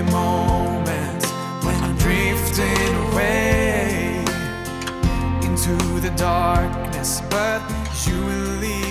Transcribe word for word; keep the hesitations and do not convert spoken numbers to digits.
moments when I'm drifting away into the darkness, but you will lead